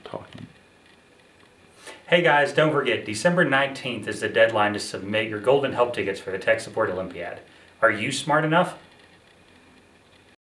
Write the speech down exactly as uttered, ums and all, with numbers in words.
talking. Hey guys, don't forget, December nineteenth is the deadline to submit your Golden Help tickets for the Tech Support Olympiad. Are you smart enough?